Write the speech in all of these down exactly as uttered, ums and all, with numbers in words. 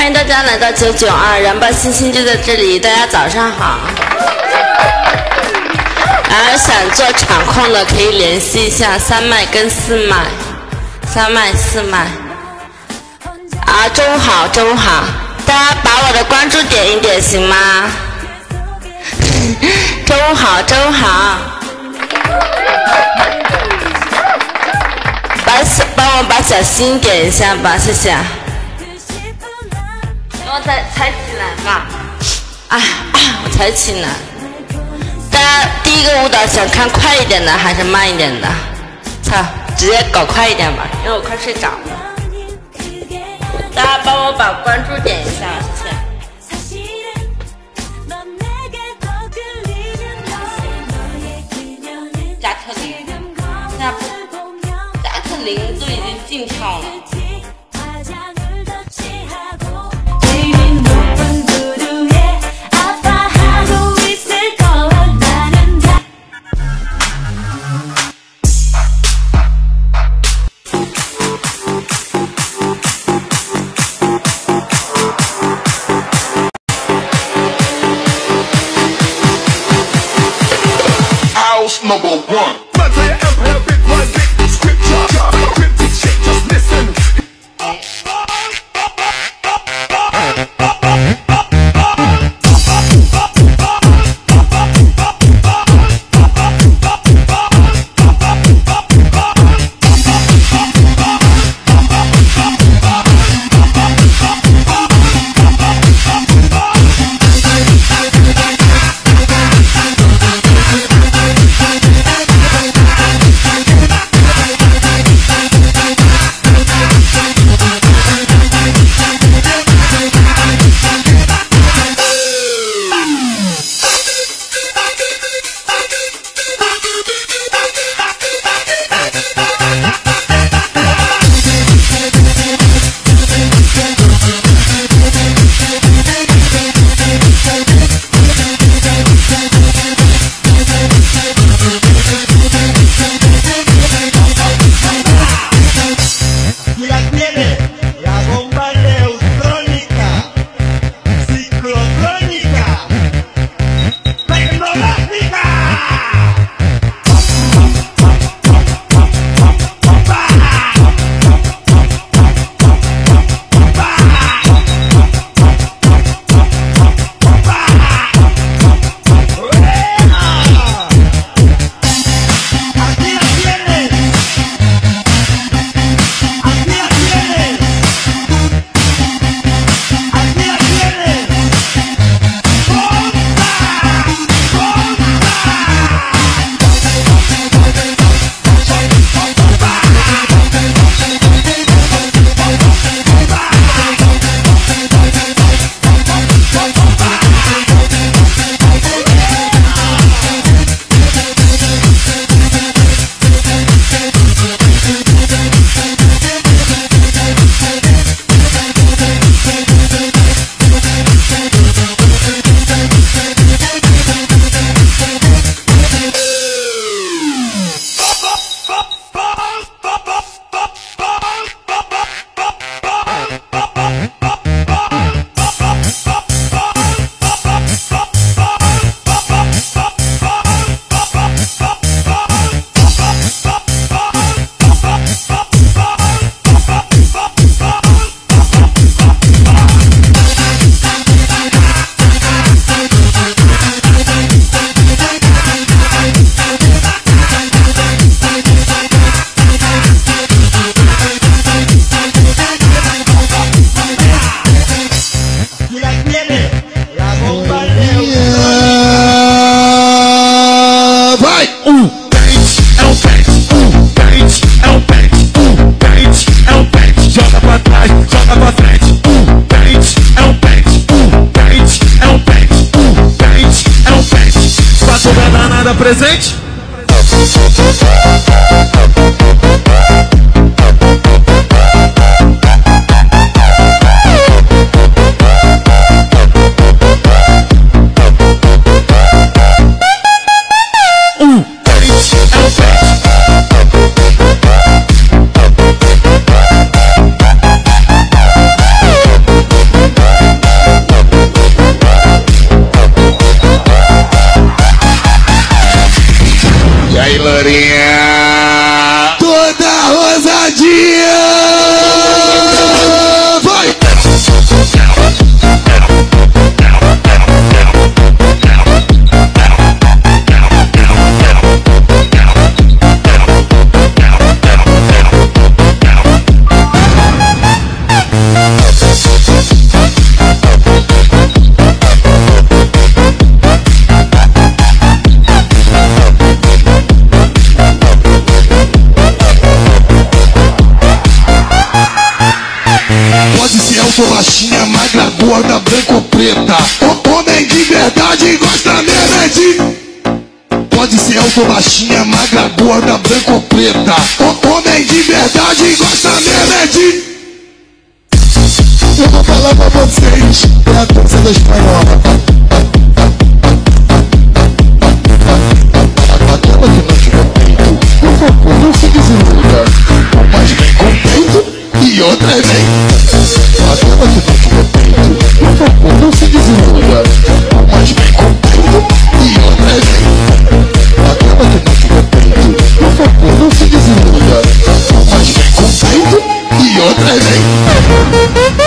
欢迎大家来到九九二，燃爆星星就在这里，大家早上好。然后想做场控的可以联系一下三麦跟四麦，三麦四麦。啊，中午好，中午好，大家把我的关注点一点行吗？中午好，中午好。把小帮我把小心点一下吧，谢谢。我才才起来嘛，哎，我才起来。大家第一个舞蹈想看快一点的还是慢一点的？操，直接搞快一点吧，因为我快睡着了。大家帮我把关注点一下，谢谢。加特林，加加特林都已经进跳了。 Number one. Man to your empire, big one, big scripture. Cryptic shit, just listen. sou baixinha, magra, gorda, branca ou preta. Homem de verdade gosta mesmo é de... Pode ser eu sou baixinha, magra, gorda, branca ou preta. Homem de verdade gosta mesmo é de... Eu vou falar pra vocês, é a torcida espanhola. Aquela que não tiver peito, por favor, não se desiluda. Mas vem com peito e outra vem. Aquela que não tiver peito, por favor, não se desiluda. Mas vem com peito e outra vem. Aquela que não tiver peito, por favor, não se desiluda. Mas vem com peito e outra vem.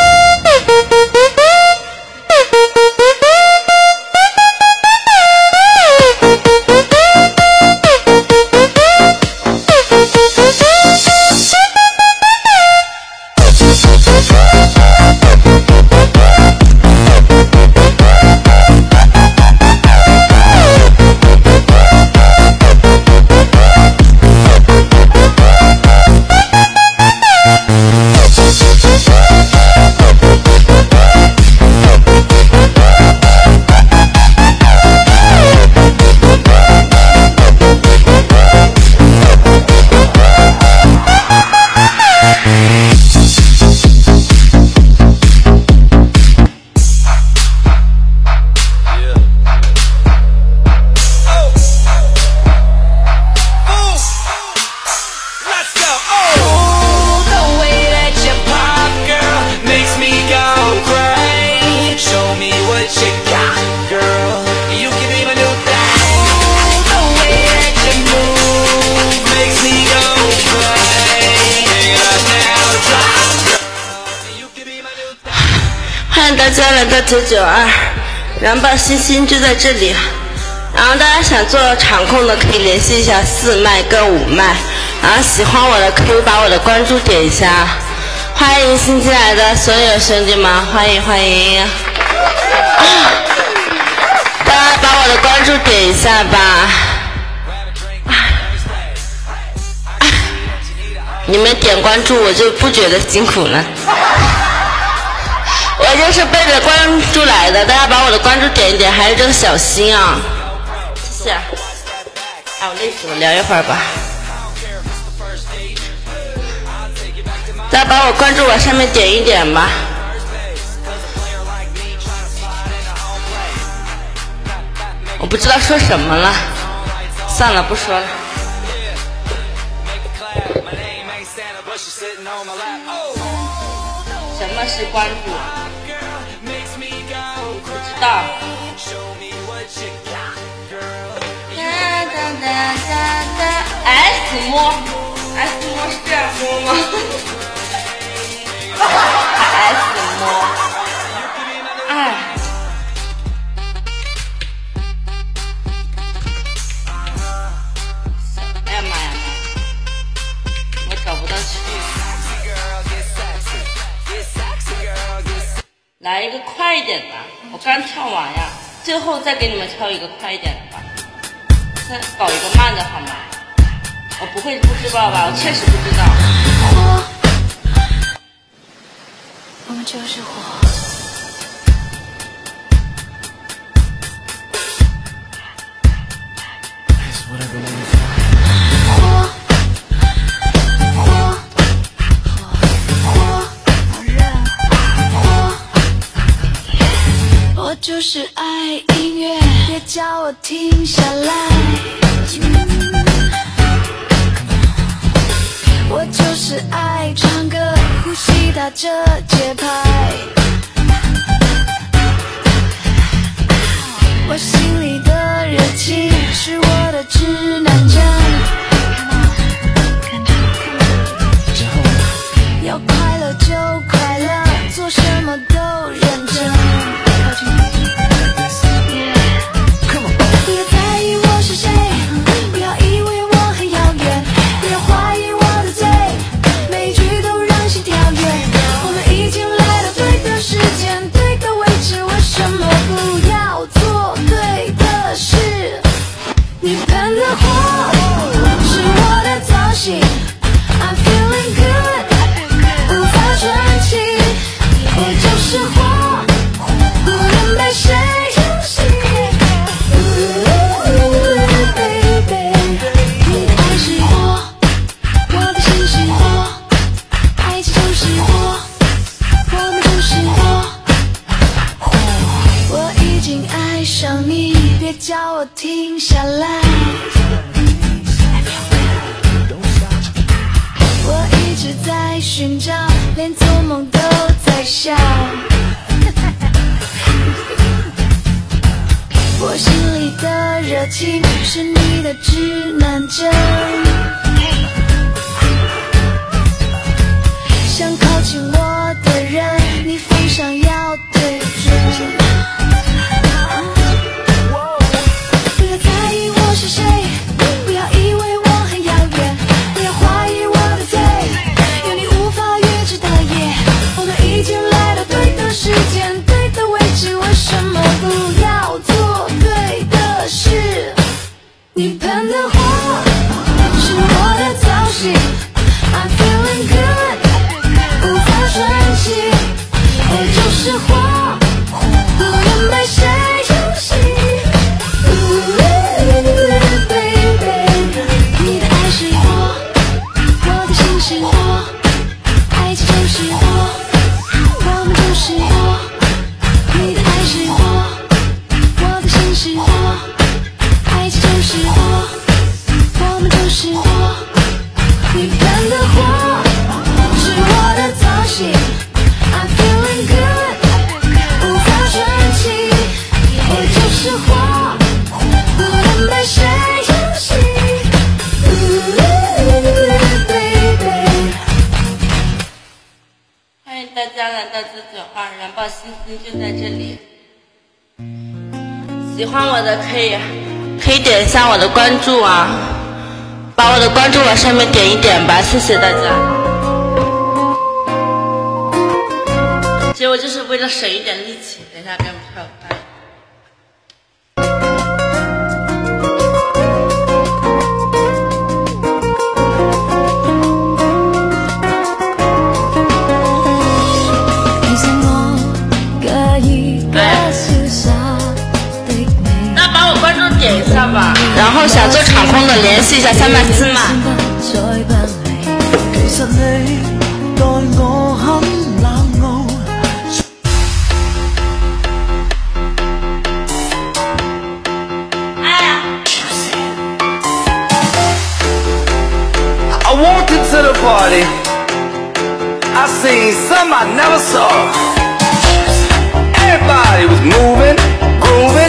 欢迎大家来到九九二，然后星星就在这里。然后大家想做场控的可以联系一下四麦跟五麦，然后喜欢我的可以把我的关注点一下。欢迎新进来的所有兄弟们，欢迎欢迎！啊、大家把我的关注点一下吧。啊啊、你们点关注我就不觉得辛苦了。我就是背着关注来的，大家把我的关注点一点，还是这个小心啊，谢谢。哎，我累死了，聊一会儿吧。大家把我关注往上面点一点吧。我不知道说什么了，算了，不说了。什么是关注？不知道。哒哒哒哒哒 S 摸 ，S 摸是这样摸吗 ？S 摸，哎。哎呀妈呀！我找不到去。来一个快一点的，我刚跳完呀，最后再给你们跳一个快一点的吧。再搞一个慢的好吗？我不会不知道吧？我确实不知道。 火，我们就是火。我就是爱音乐，别叫我停下来。我就是爱唱歌，呼吸打着节拍。我心里的热情是我的指南针。要快乐就快乐，做什么都认真。别在意我是谁，不要以为我很遥远，别怀疑我的嘴，每句都让心跳跃。我们已经来到对的时间，对的位置，为什么不要做对的事？你喷的火。 寻找，连做梦都在笑。我心里的热情是你的指南针，想靠近我的人，你方向要对准。不要在意我是谁，不要以为我很遥远，不要怀疑我的罪，有你无法预知的夜，我们已经来到对的时间，对的位置，为什么不要做对的事？你喷的火是我的造型 I'm feeling good， 无法喘气，我就是火，不能被谁游戏。Baby， 你的爱是火，我的心是火，爱情就是火，我们就是火。你的爱是火，我的心是火，爱情就是火，我们就是火。你喷的火是我的造型 I'm feeling good， 无法喘气，我就是火，不能被谁游戏。Baby， 欢迎大家来到九九二，燃爆星星就在这里。喜欢我的可以可以点一下我的关注啊，把我的关注往上面点一点吧，谢谢大家。其实我就是为了省一点力气，等一下给你们跳拍。点一下吧，然後想做場控的聯繫一下三萬四嘛。 I walked into the party, I seen some I never saw. Everybody was moving, grooving.